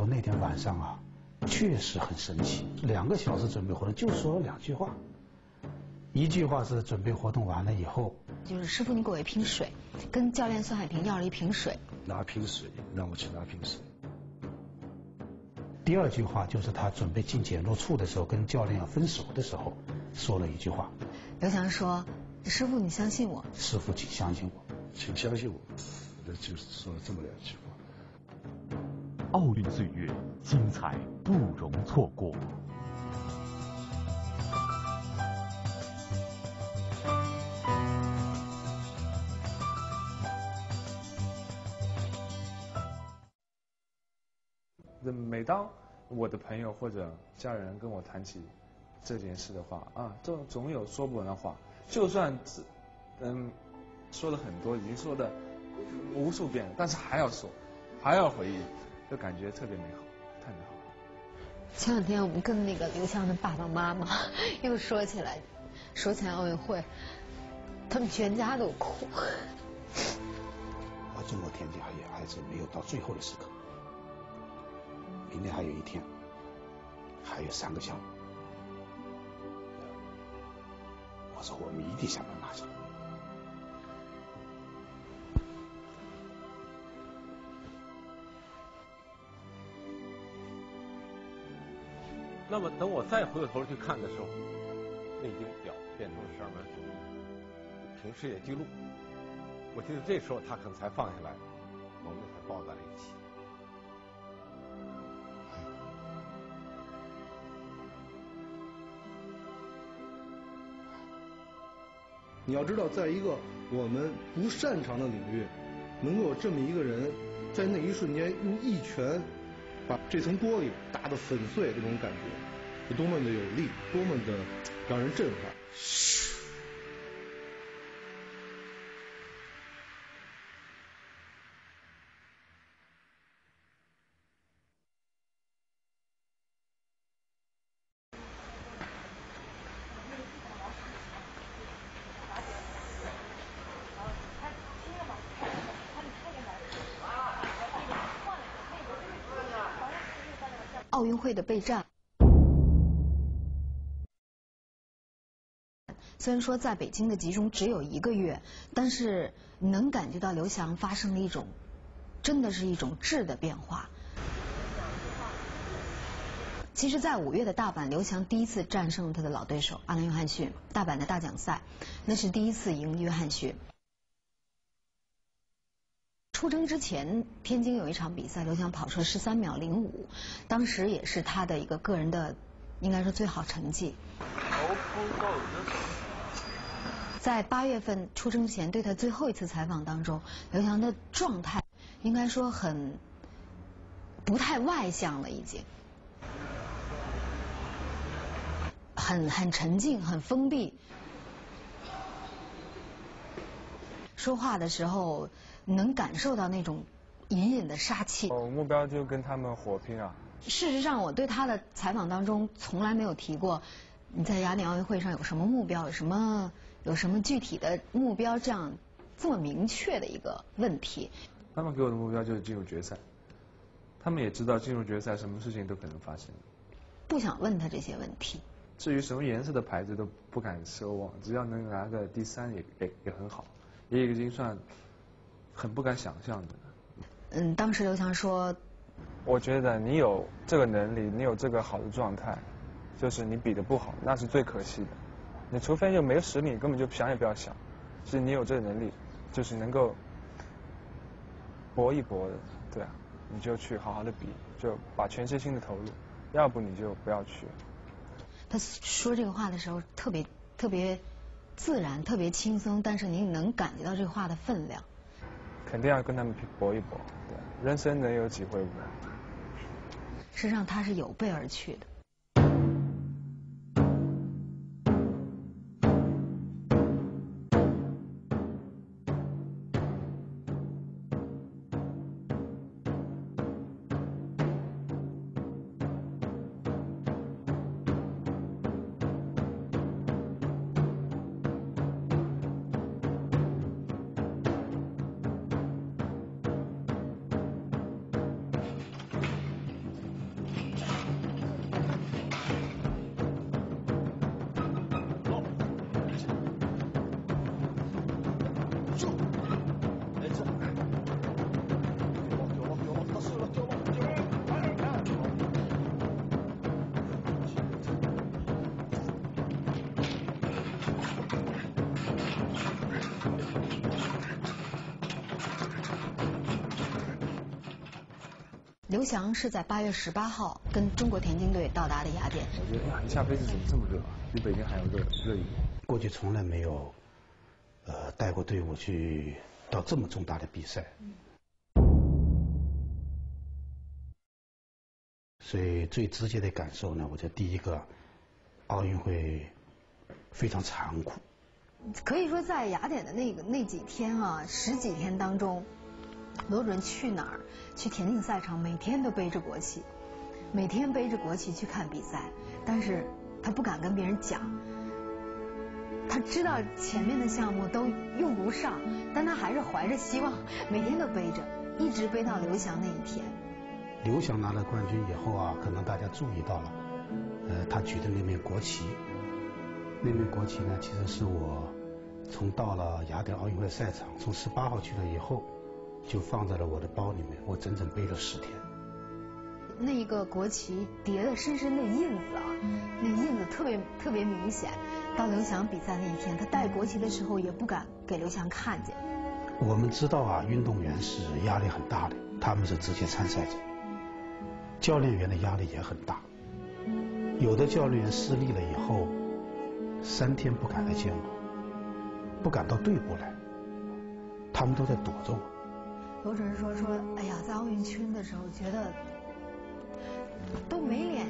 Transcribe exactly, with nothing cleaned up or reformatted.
说那天晚上啊，确实很神奇，两个小时准备活动就说了两句话，一句话是准备活动完了以后， 就是师傅你给我一瓶水，跟教练孙海平要了一瓶水， 拿瓶水让我去拿瓶水。 第二句话就是他准备进检录处的时候，跟教练要分手的时候说了一句话。 刘翔说：“师傅，你相信我。” 师傅，请相信我， 请相信我。那就是说了这么两句话。 奥运岁月，精彩不容错过。 每当我的朋友或者家人跟我谈起这件事的话啊，总总有说不完的话，就算嗯说了很多，已经说的无数遍了，但是还要说，还要回忆，就感觉特别美好，太美好了。 前两天我们跟那个刘翔的爸爸妈妈又说起来，说起来奥运会，他们全家都哭。 啊，中国田径也还是没有到最后的时刻。明天还有一天，还有三个项目，我说我们一定想办法拿下。 那么等我再回过头去看的时候，那已经表变成了十二秒九一，凭世界纪录。我觉得这时候他可能才放下来，我们才抱在了一起。 你要知道，在一个我们不擅长的领域，能够有这么一个人，在那一瞬间用一拳把这层玻璃打得粉碎，这种感觉是多么的有力，多么的让人震撼。 奥运会的备战，虽然说在北京的集中只有一个月，但是能感觉到刘翔发生了一种，真的是一种质的变化。其实，在五月的大阪，刘翔第一次战胜了他的老对手阿兰·约翰逊。大阪的大奖赛，那是第一次赢约翰逊。出征之前，天津有一场比赛，刘翔跑出了十三秒零五，当时也是他的一个个人的，应该说最好成绩。在八月份出征前对他最后一次采访当中，刘翔的状态应该说很不太外向了，已经很很沉静，很封闭。说话的时候能感受到那种隐隐的杀气。 我目标就跟他们火拼啊！ 事实上，我对他的采访当中从来没有提过你在雅典奥运会上有什么目标，有什么有什么具体的目标，这样这么明确的一个问题。 他们给我的目标就是进入决赛，他们也知道进入决赛什么事情都可能发生。 不想问他这些问题。 至于什么颜色的牌子都不敢奢望，只要能拿个第三也也也很好，也已经算很不敢想象的。 嗯，当时刘翔说， 我觉得你有这个能力，你有这个好的状态，就是你比的不好，那是最可惜的。你除非就没实力，根本就想也不要想。是你有这个能力，就是能够搏一搏的，对啊，你就去好好的比，就把全身心的投入，要不你就不要去。 他说这个话的时候特别特别自然，特别轻松，但是你能感觉到这个话的分量。 肯定要跟他们搏一搏，对，人生能有几回呢？ 实际上他是有备而去的。 刘翔是在八月十八号跟中国田径队到达的雅典。 我觉得呀，一下飞机怎么这么热啊？比北京还要热热一点。 过去从来没有，呃，带过队伍去到这么重大的比赛，所以最直接的感受呢，我觉得第一个，奥运会非常残酷。 可以说，在雅典的那个那几天啊，十几天当中，罗主任去哪儿？去田径赛场，每天都背着国旗，每天背着国旗去看比赛，但是他不敢跟别人讲。他知道前面的项目都用不上，但他还是怀着希望，每天都背着，一直背到刘翔那一天。 刘翔拿了冠军以后啊，可能大家注意到了，呃，他举的那面国旗，那面国旗呢，其实是我从到了雅典奥运会赛场，从十八号去了以后，就放在了我的包里面，我整整背了十天。 那一个国旗叠的深深的印子啊，那印子特别特别明显。到刘翔比赛那一天，他带国旗的时候也不敢给刘翔看见。 我们知道啊，运动员是压力很大的，他们是直接参赛者，教练员的压力也很大。有的教练员失利了以后，三天不敢来见我，不敢到队部来，他们都在躲着我。 罗主任说说，哎呀，在奥运村的时候觉得都没